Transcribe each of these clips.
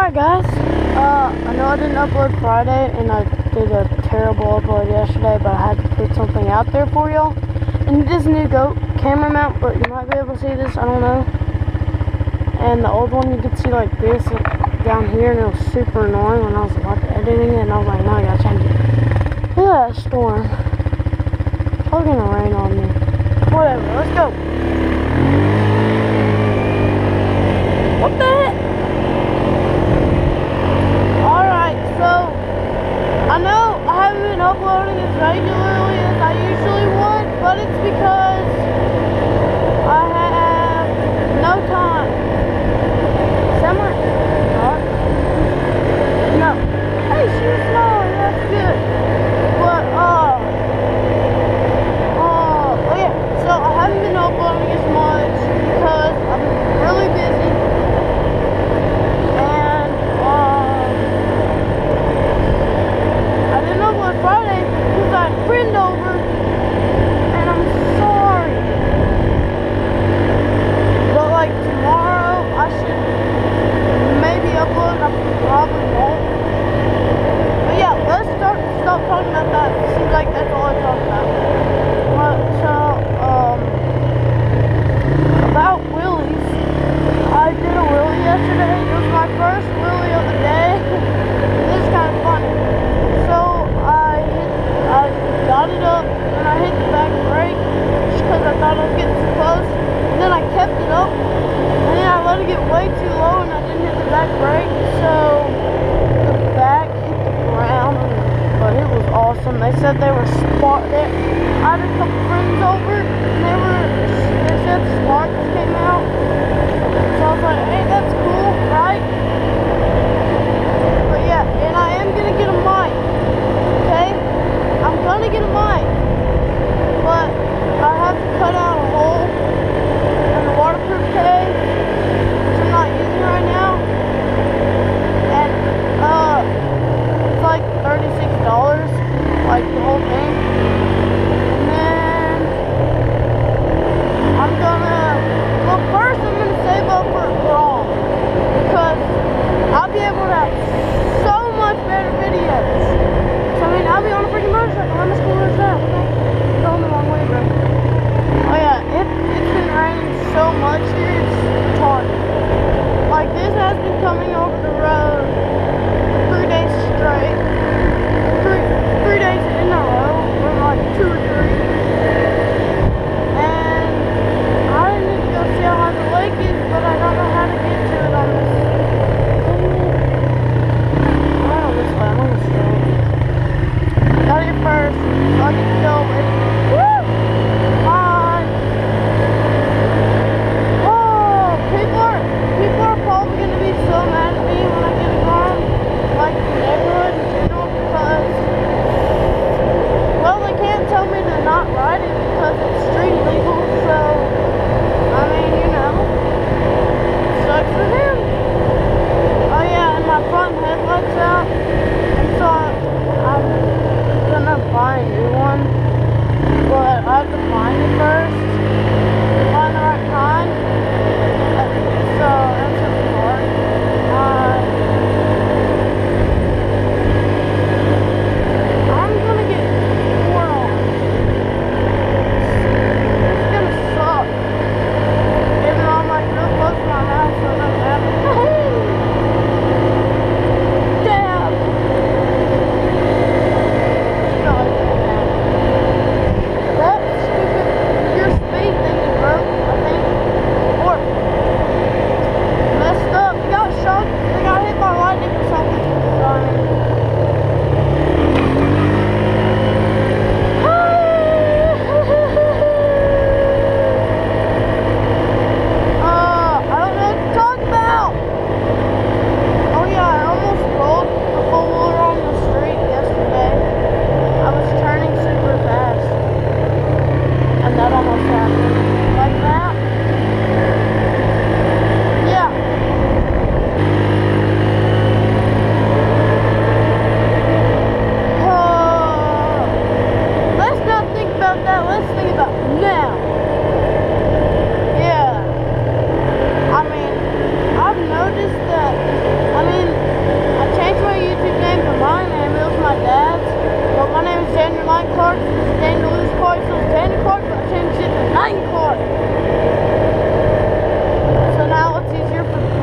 Alright guys, I know I didn't upload Friday and I did a terrible upload yesterday, but I had to put something out there for y'all. And it is a new GOAT camera mount, but you might be able to see this, I don't know. And the old one you could see like this down here, and it was super annoying when I was like editing it, and I was like, no, I gotta change it. Look at that storm. It's probably gonna rain on me. Whatever, let's go. What the heck? I know I haven't been uploading as regularly as I usually would, but it's because I have no time. Semi? No. Hey, she was snowing, that's good. But, yeah, so I haven't been uploading as much because I've been really busy.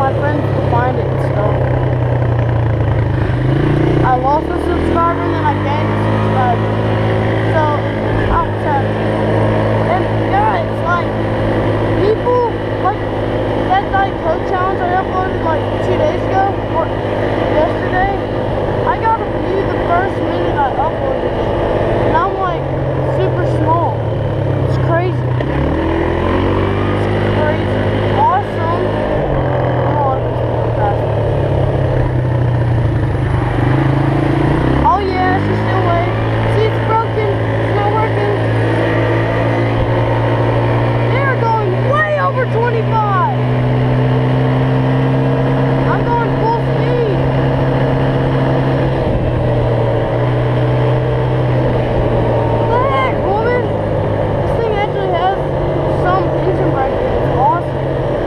my friends to find it and stuff. I lost a subscriber and then I gained a subscriber. So, I was happy. And guys, like, people, like, that Diet Coke challenge I uploaded like 2 days ago, or yesterday, I got a view the first minute I uploaded it. And I'm like, super small. It's crazy. It's crazy. Awesome. Oh yeah, she's still late. See, it's broken. It's not working. They're going way over 25. I'm going full speed. What the heck, woman? This thing actually has some engine braking. It's awesome.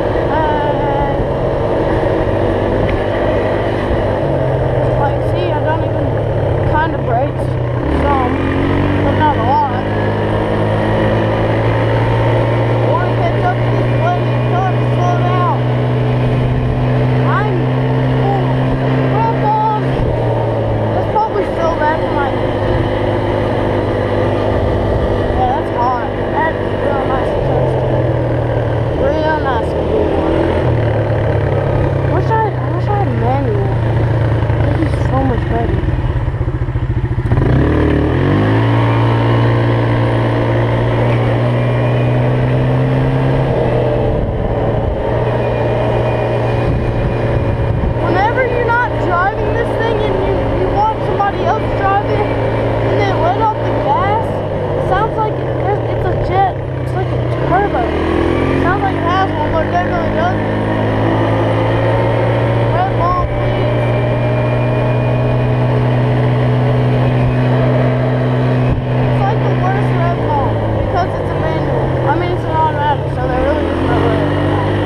Like, see, I don't even kind of brakes. Some, but not a lot. I want to catch up to this lady and tell her to slow down. I'm full of red balls. That's probably still bad for my engine. Yeah, that's hot. That's real nice and toasty. Real nice and good one. I wish I had a manual. It'd be so much better. Whenever you're not driving this thing and you watch somebody else drive it and then let off the gas, it sounds like it's a jet. It's like a turbo. It sounds like it has one, but it definitely doesn't. Red ball, please. It's like the worst red ball because it's a manual. I mean, it's an automatic, so there really is no red ball.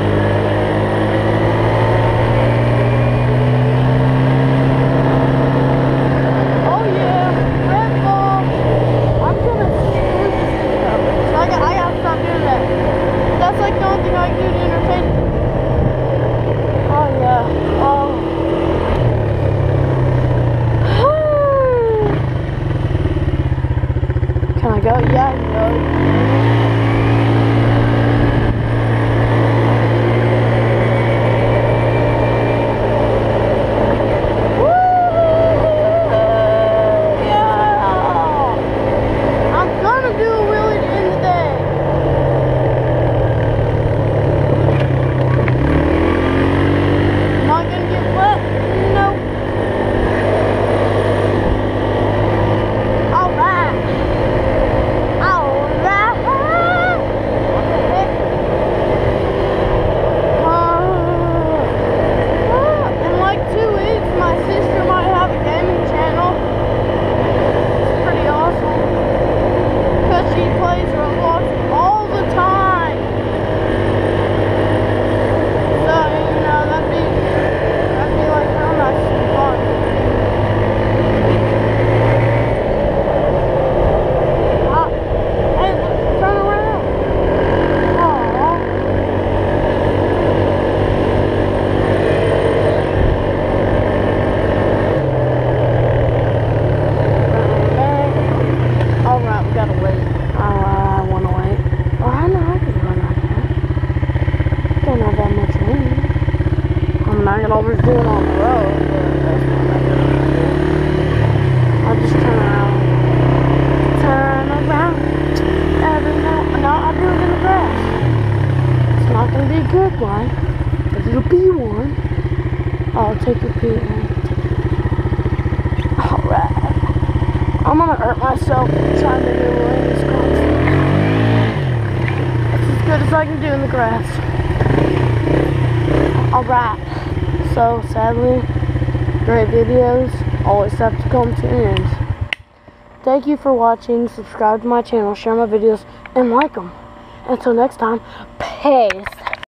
Oh yeah, red ball. I'm gonna screw this thing up. So I gotta stop doing that. That's like the only thing I can do to entertain me. Oh yeah. Oh. Can I go? Yeah, I can go. I can always do it on the road, but that's not that good. I'll just turn around. Every now. No, I'll do it in the grass. It's not going to be a good one, but it'll be one. I'll take your pee. Alright. I'm going to hurt myself trying to do this concept. That's as good as I can do in the grass. Alright. So, sadly, great videos always have to come to an end. Thank you for watching. Subscribe to my channel, share my videos, and like them. Until next time, peace.